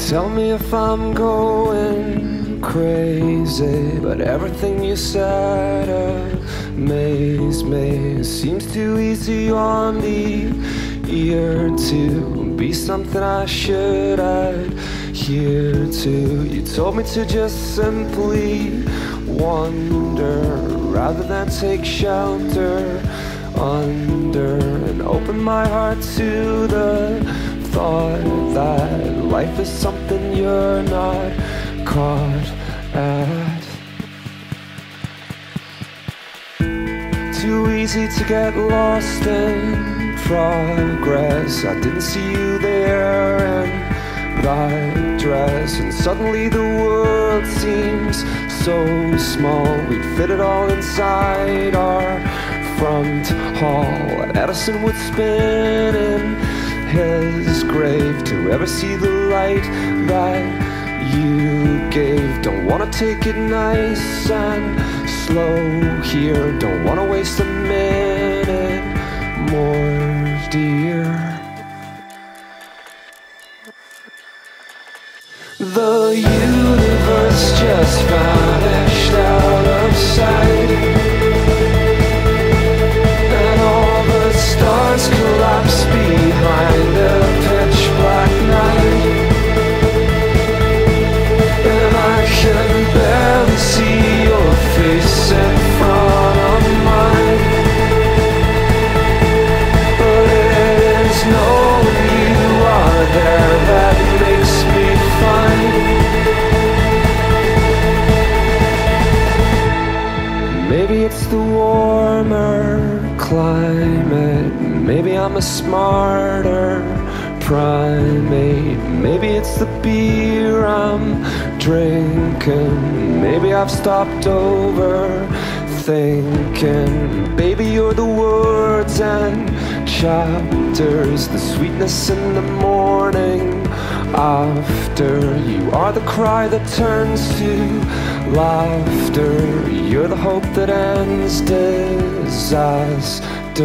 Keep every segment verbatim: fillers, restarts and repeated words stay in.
Tell me if I'm going crazy, but everything you said amazed me. It seems too easy on the ear to be something I should adhere to. You told me to just simply wonder rather than take shelter under, and open my heart to the thought that life is something you're not caught at. Too easy to get lost in progress. I didn't see you there in that dress, and suddenly the world seems so small. We'd fit it all inside our front hall, and Edison would spin in his grave to ever see the light that you gave. Don't wanna take it nice and slow here, don't wanna waste a minute more, dear. The universe just vanished out of sight, and all the stars collapsed behind a pitch black night, and I can barely see your face in front of mine, but it is knowing you are there that makes me fine. Maybe it's the warmer climate, maybe I'm a smarter primate, maybe it's the beer I'm drinking, maybe I've stopped over thinking. Baby, you're the words and chapters, the sweetness in the morning after. You are the cry that turns to laughter, you're the hope that ends disaster.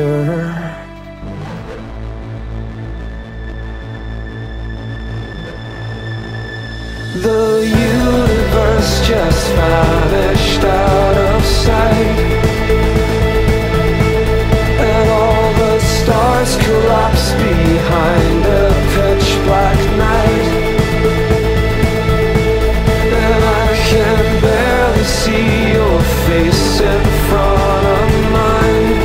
The universe just vanished out of sight, and all the stars collapsed behind a pitch black night, and I can barely see your face in front of mine,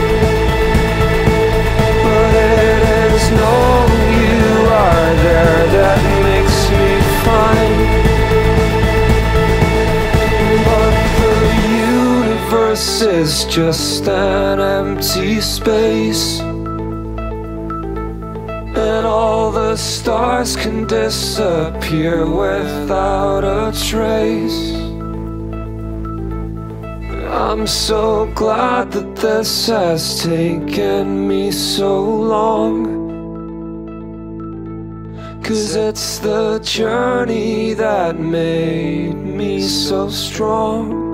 but it is knowing you are there that makes me fine. But the universe is just an empty space, and all the stars can disappear without a trace. I'm so glad that this has taken me so long, 'cause it's the journey that made me so strong.